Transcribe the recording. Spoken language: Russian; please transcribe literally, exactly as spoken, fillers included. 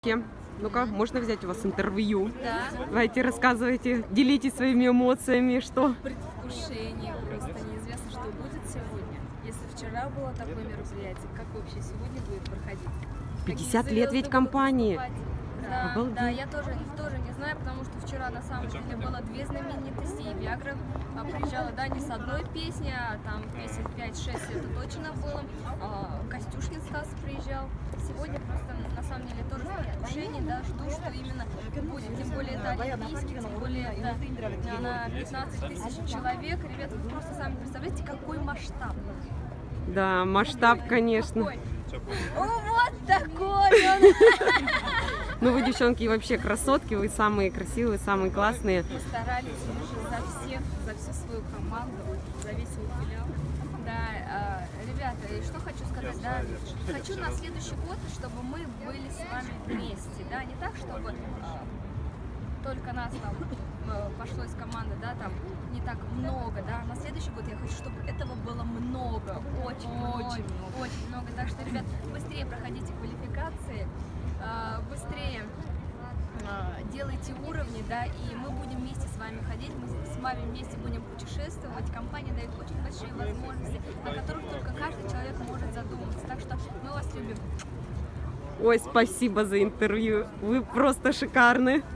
девочки. Ну-ка, можно взять у вас интервью? Да. Давайте, рассказывайте, делитесь своими эмоциями, что? Предвкушение, просто неизвестно, что будет сегодня. Если вчера было такое мероприятие, как вообще сегодня будет проходить? пятьдесят лет ведь компании. Да, Обалдеть. да, я тоже, тоже не знаю, потому что вчера на самом деле было две знаменитости, и Виагра а, приезжала, да, не с одной песней, а там песен пять-шесть, это точно было. А, Костюшкин Стас приезжал. Сегодня просто на самом деле тоже предвкушение, да, жду, что именно будет, тем более это олимпийский, тем более это на пятнадцать тысяч человек. Ребята, вы просто сами представляете, какой масштаб. Да, масштаб, конечно. Какой? О, вот такой он! Ну вы, девчонки, вообще красотки, вы самые красивые, самые классные. Мы старались уже за всех, за всю свою команду, за весь свой филиал. Да, э, ребята, и что хочу сказать, да, хочу на следующий год, чтобы мы были с вами вместе, да, не так, чтобы э, только нас там э, пошло из команды, да, там не так много, да, на следующий год я хочу, чтобы этого было много, очень, очень, много, очень много, так что, ребят, быстрее проходите квалификации, э, быстрее э, делайте уровни, да, и мы будем вместе с вами ходить, мы с вами вместе будем путешествовать, компания дает очень большие возможности, о которых только каждый человек может задуматься, так что мы вас любим. Ой, спасибо за интервью, вы просто шикарны.